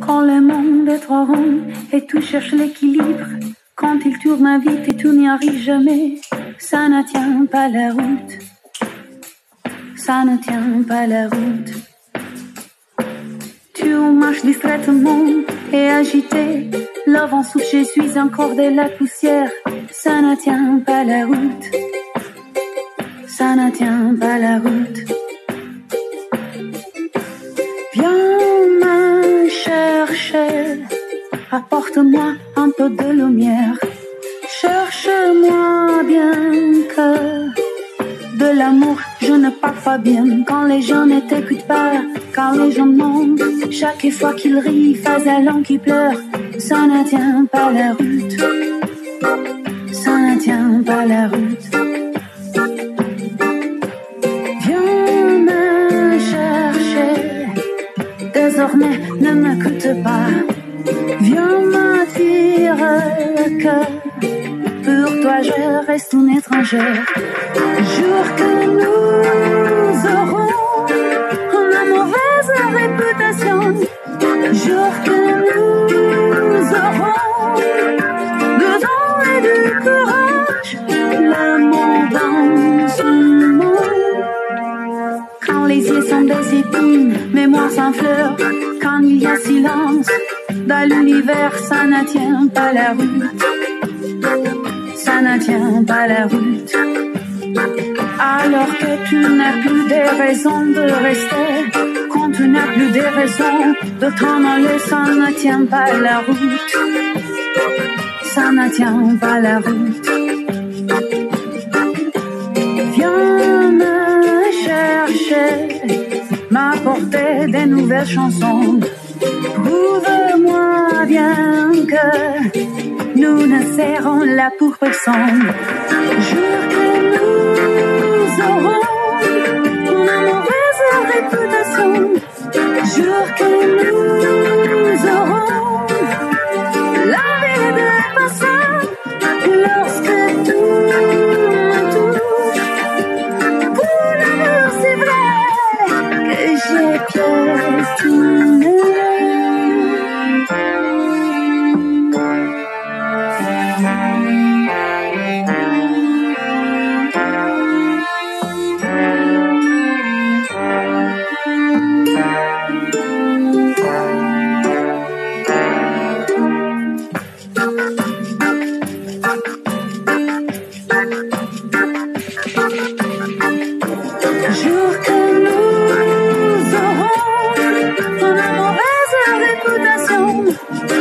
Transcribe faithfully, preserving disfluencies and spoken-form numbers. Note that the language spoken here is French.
Quand le monde est trop rond et tout cherche l'équilibre, quand il tourne vite et tout n'y arrive jamais, ça ne tient pas la route. Ça ne tient pas la route. Tu marches distraitement et agité, le vent souffle, je suis encore de la poussière. Ça ne tient pas la route. Ça ne tient pas la route. Viens me chercher, apporte-moi un peu de lumière. Cherche-moi bien que de l'amour, je ne parle pas bien. Quand les gens ne t'écoutent pas, quand les gens mentent, chaque fois qu'ils rient, face à l'un qui pleure. Ça ne tient pas la route. Ça ne tient pas la route. Viens me chercher, désormais ne m'écoute pas. Viens me dire que pour toi je reste une étrangère. Jure que nous aurons une mauvaise réputation. Jure que nous aurons dedans et du courage. L'amour dans ce monde. Quand les yeux sont des épines, mémoire sans fleurs. Quand il y a silence dans l'univers, ça ne tient pas la route. Ça ne tient pas la route. Alors que tu n'as plus de raisons de rester, quand tu n'as plus de raisons de t'en aller, ça ne tient pas la route. Ça ne tient pas la route. Viens me chercher, m'apporter des nouvelles chansons. Prouve-moi bien que nous ne serons là pour personne. Jure que nous aurons une mauvaise réputation. Jure que nous aurons la vie de passage. Lorsque tout me touche, pour l'amour c'est vrai que j'ai piétiné. Jure que nous aurons une mauvaise réputation.